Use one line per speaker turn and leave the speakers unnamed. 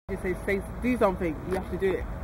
You say do something, you have to do it.